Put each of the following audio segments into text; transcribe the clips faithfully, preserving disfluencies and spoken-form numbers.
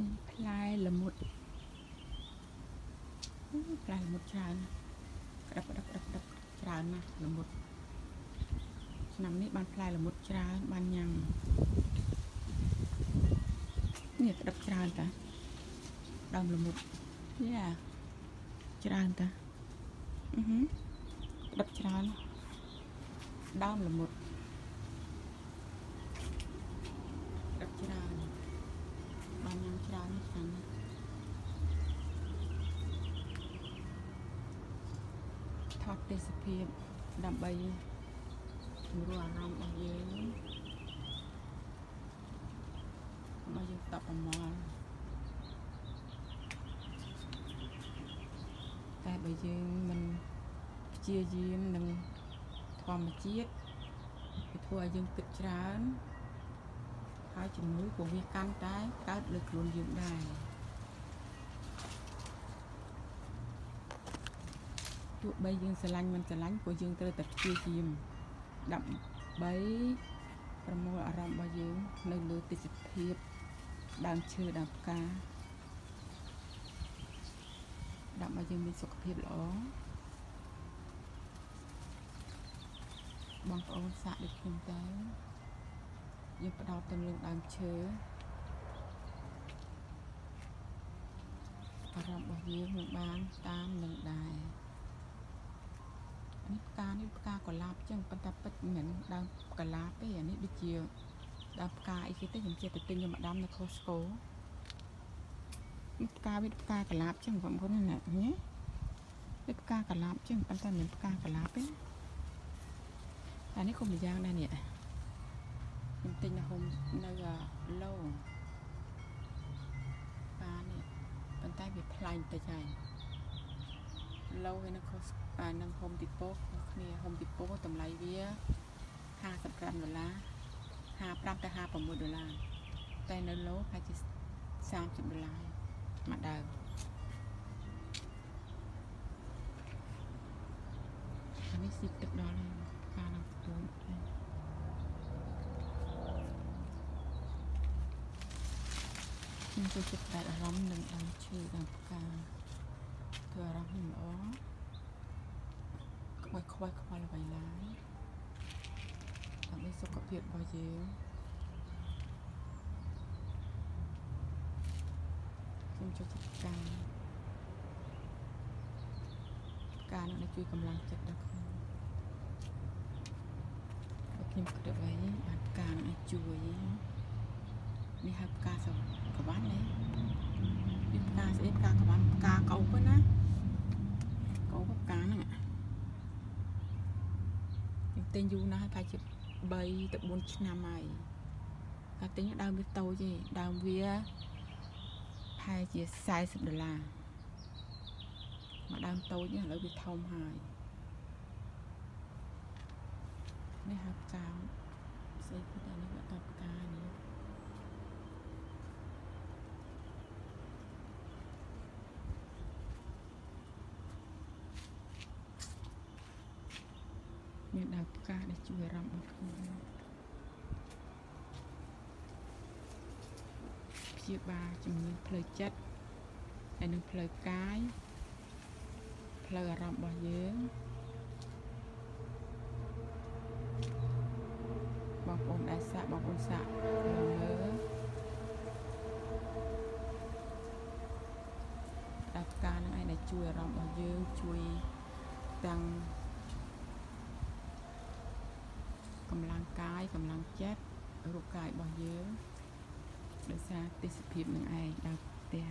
ផ្លែល្មុតផ្លែល្មុតច្រើនក្តាប់ក្តាប់ក្តាប់ក្តាប់ច្រើនណាស់ល្មុតឆ្នាំនេះបានផ្លែល្មុតច្រើនបានញ៉ាំនេះក្តាប់ច្រើនតាដើមល្មុតយ៉ាច្រើនតាអឺហឺក្តាប់ច្រើនដើមល្មុតក្តាប់ច្រើនបានញ៉ាំច្រើនឆ្នាំនេះថតទេសភាពដើម្បីសម្រួលអារម្មណ៍របស់យើងមកយើងតបប្រមល់តែបើយើងមិនព្យាយាមនឹងធម្មជាតិវាធ្វើឲ្យយើងគិតច្រើនហើយជំងឺក៏វាកាន់តែកើតលើខ្លួនយើងដែរទោះបីយើងស្រឡាញ់មិនស្រឡាញ់ក៏យើងត្រូវតែព្យាយាមដើម្បីប្រមូលអារម្មណ៍របស់យើងនៅលើទេសភាពដើមឈើដើមផ្កាដើម្បីយើងមានសុខភាពល្អបងប្អូនសាកដូចខ្ញុំទៅយើងផ្ដោតទៅលើដើមឈើអារម្មណ៍របស់យើងមិនបានតាមនឹងដែរនេះផ្កានេះផ្កាកុលាបចឹងប៉ុន្តែពិតមិនមែនដើមកុលាបទេអានេះដូចជាដើមផ្កាអីគេទេខ្ញុំចេះទៅទិញយកមកដាំនៅ Costco នេះផ្កាវាផ្កាកុលាបចឹងបងប្អូនណានេះវាផ្កាកុលាបចឹងប៉ុន្តែមិនមែនផ្កាកុលាបទេអានេះក៏មួយយ៉ាងដែរនេះខ្ញុំទិញនៅហុំនៅឡូផ្កានេះប៉ុន្តែវាថ្លៃតិចហើយឡូហើយនៅ Costco នៅហុំទីប៉ូគ្នាហុំទីប៉ូតម្លៃវាห้าสิบห้าដុល្លារห้าสิบห้าទៅห้าสิบหกដុល្លារតែនៅឡូប្រហែលជាสามสิบដុល្លារមួយដើមអានេះស៊ីទឹកដល់ហើយការឡើងខ្ពស់ខ្ញុំចូលចិត្តតែអារម្មណ៍នឹងដើមឈើដើមផ្កាធ្វើអារម្មណ៍ល្អខ្វះខ្វះខ្វល់អ្វីឡើយដើម្បីសុខភាពរបស់យើងខ្ញុំចូលចិត្តផ្កាផ្កានឹងជួយកម្លាំងចិត្តដល់ខ្ញុំបើខ្ញុំគិតអ្វីបានផ្កានឹងជួយនេះហៅផ្កាសក្បាន់នេះនេះផ្កាស្អីផ្កាក្បាន់ផ្កាកោបណាកោបផ្កាហ្នឹងខ្ញុំទិញយូរណាស់ហើយប្រហែលជាបីទៅបួនឆ្នាំហើយតែទិញដើមវាតូចទេដើមវាប្រហែលជាสี่สิบដុល្លារមកដើមតូចឥឡូវវាធំហើយនេះហៅផ្កាស្អីគេតែនេះវាតផ្កានេះមានដើមផ្កាដែលជួយអារម្មណ៍របស់ខ្ញុំព្យាបាលជំងឺផ្លូវចិត្តហើយនិងផ្លូវកាយផ្លូវអារម្មណ៍របស់យើងបងប្អូនដែលសាកបងប្អូនសាកមើលដើមផ្កានឹងឯងដែលជួយអារម្មណ៍របស់យើងជួយទាំងកម្លាំងកាយកម្លាំងចិត្តរូបកាយរបស់យើងដោយសារទេសភាពនឹងឯងដល់ផ្ទះ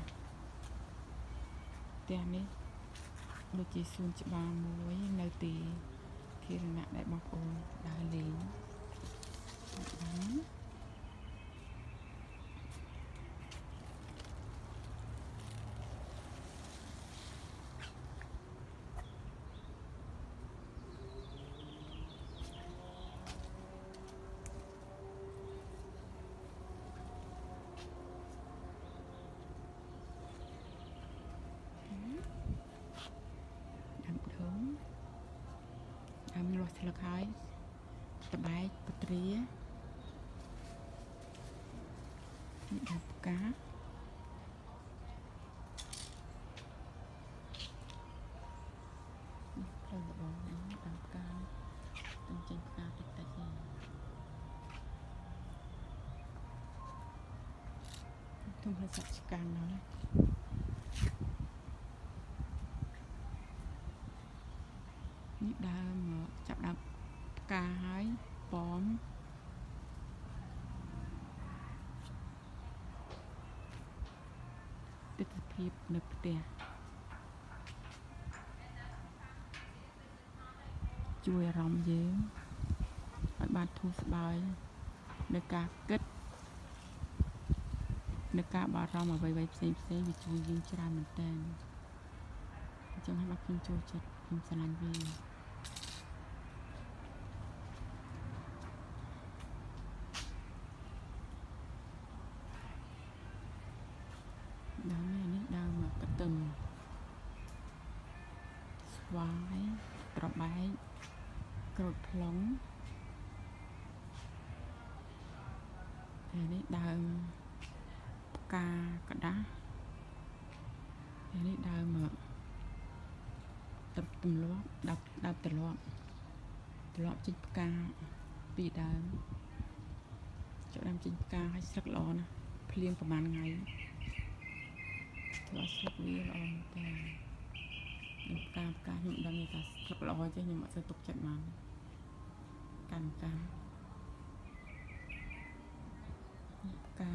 ផ្ទះនេះដូចជាសួនច្បារមួយនៅទីធារណៈដែលបងប្អូនដើរលេងលាស់ស្លឹកហើយតបែកពត្រានេះដាក់ផ្កាខ្ញុំhơi sạch càng nó đấy nhịp đau mà chạm đau ca hái bóm tích hiệp nập tè chui rong dướng ở ban thu bài nơi ca kết nơi ca bà rong mà vây vây xem xem vì chui dương ra mình tên trong hai bác phim trôi chật phim sàn lan vi đó này nít đau mà cái từng xoái trọc bái cột plóng thì nít đau ca cả đá thì nít đau mà tập tùm lót đập đập tùm lót tùm lót trên ca bị đau chỗ đam trên ca hay sắc lò nè phimประมาณ ngày thua sắc vi lòแต่ca ca nhụm đam như ta sắc lò chứ nhưng mà sẽ tục chặt mà càng ca ca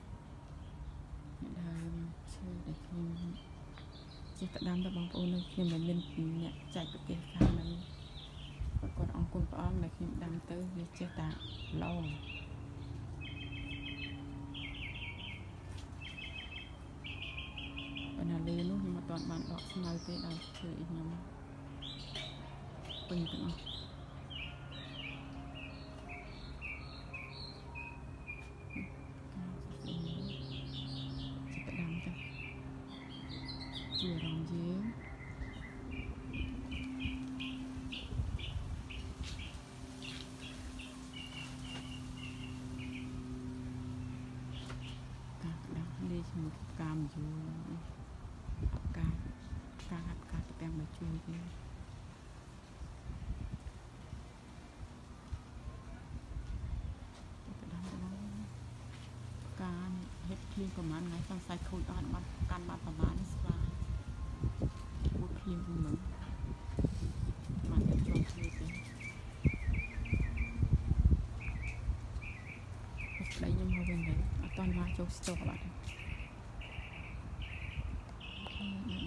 đau chưa để phim chỉ tất đam đã bóng ôn lên phim là lên nhẹ chạy cực kỳ khá này còn ông con có ông là phim đam tới vì chế tạo lâu bên nào lên lúc nhưng mà toàn bạn đọc xong rồi tới đâu chơi nhóm bình tĩnh chỉ tất đam cho chùa rong dướng đi một cam dù ca ca ca cái mà chui đi ca hết phim củaมัน ngày con sai khôi đòn bắt can bắtประมาณ spa bút phim của mình mà để cho chơi đi đây nhưng mà bên đấy toàn hoa châu store các bạn